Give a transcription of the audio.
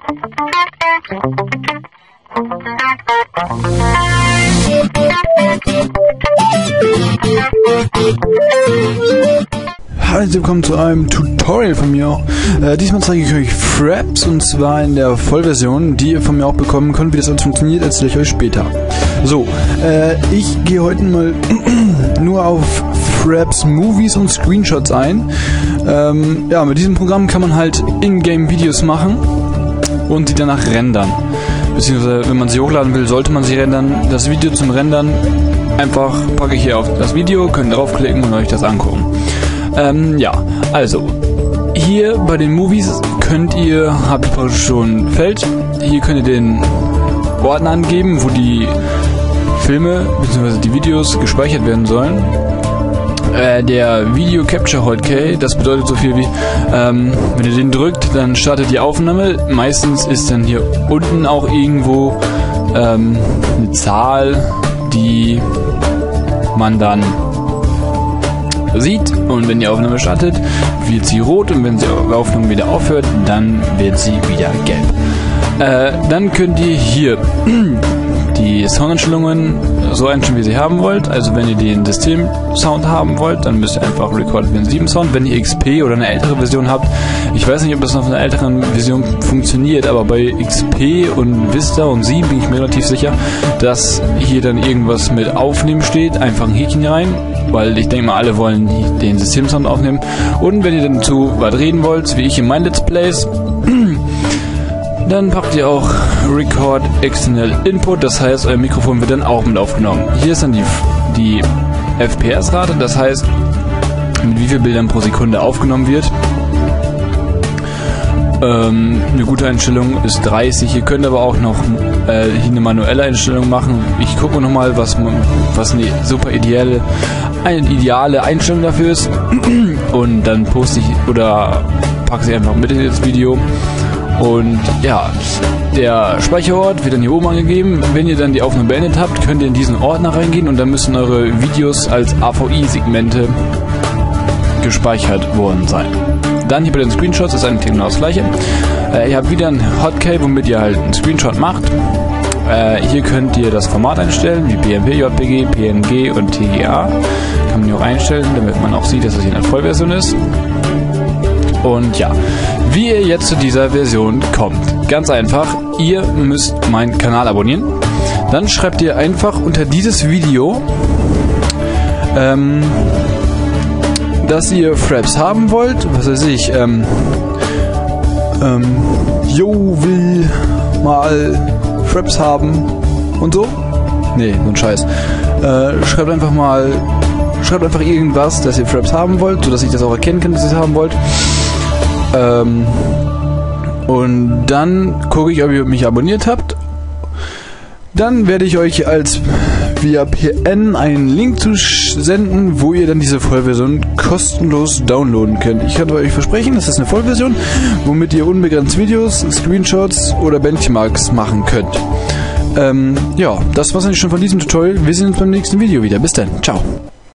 Hallo, willkommen zu einem Tutorial von mir. Diesmal zeige ich euch Fraps, und zwar in der Vollversion, die ihr von mir auch bekommen könnt. Wie das alles funktioniert, erzähle ich euch später. So, ich gehe heute mal nur auf Fraps Movies und Screenshots ein. Ja, mit diesem Programm kann man halt In-Game-Videos machen und sie danach rendern. Beziehungsweise, wenn man sie hochladen will, sollte man sie rendern. Das Video zum Rendern einfach packe ich hier auf das Video, könnt draufklicken und euch das angucken. Ja, also hier bei den Movies habt ihr praktisch schon ein Feld. Hier könnt ihr den Ordner angeben, wo die Filme bzw. die Videos gespeichert werden sollen. Der Video Capture Hotkey, das bedeutet so viel wie, wenn ihr den drückt, dann startet die Aufnahme. Meistens ist dann hier unten auch irgendwo eine Zahl, die man dann sieht, und wenn die Aufnahme startet, wird sie rot, und wenn die Aufnahme wieder aufhört, dann wird sie wieder gelb. Dann könnt ihr hier die Soundeinstellungen so einstellen, wie ihr sie haben wollt. Also wenn ihr den System-Sound haben wollt, dann müsst ihr einfach Record Win 7 Sound. Wenn ihr XP oder eine ältere Version habt, ich weiß nicht, ob das noch auf einer älteren Version funktioniert, aber bei XP und Vista und 7 bin ich mir relativ sicher, dass hier dann irgendwas mit Aufnehmen steht. Einfach ein Häkchen rein, weil ich denke mal, alle wollen den System-Sound aufnehmen. Und wenn ihr dann zu was reden wollt, wie ich in meinen Let's Plays, dann packt ihr auch Record External Input, das heißt, euer Mikrofon wird dann auch mit aufgenommen. Hier ist dann die FPS-Rate, das heißt, mit wie vielen Bildern pro Sekunde aufgenommen wird. Eine gute Einstellung ist 30. Ihr könnt aber auch noch hier eine manuelle Einstellung machen. Ich gucke nochmal, was eine super ideale Einstellung dafür ist. Und dann poste ich oder packe sie einfach mit in das Video. Und ja, der Speicherort wird dann hier oben angegeben. Wenn ihr dann die Aufnahme beendet habt, könnt ihr in diesen Ordner reingehen, und dann müssen eure Videos als AVI-Segmente gespeichert worden sein. Dann hier bei den Screenshots ist eigentlich genau das gleiche. Ihr habt wieder ein Hotkey, womit ihr halt einen Screenshot macht. Hier könnt ihr das Format einstellen, wie BMP, JPG, PNG und TGA. Kann man hier auch einstellen, damit man auch sieht, dass es hier eine Vollversion ist. Und ja, wie ihr jetzt zu dieser Version kommt. Ganz einfach, ihr müsst meinen Kanal abonnieren. Dann schreibt ihr einfach unter dieses Video, dass ihr Fraps haben wollt. Was weiß ich, will mal Fraps haben und so. Nee, so ein Scheiß. Schreibt einfach irgendwas, dass ihr Fraps haben wollt, sodass ich das auch erkennen kann, dass ihr es haben wollt. Und dann gucke ich, ob ihr mich abonniert habt. Dann werde ich euch via PN einen Link zu senden, wo ihr dann diese Vollversion kostenlos downloaden könnt. Ich kann euch versprechen, das ist eine Vollversion, womit ihr unbegrenzt Videos, Screenshots oder Benchmarks machen könnt. Ja, das war's eigentlich schon von diesem Tutorial. Wir sehen uns beim nächsten Video wieder. Bis dann. Ciao.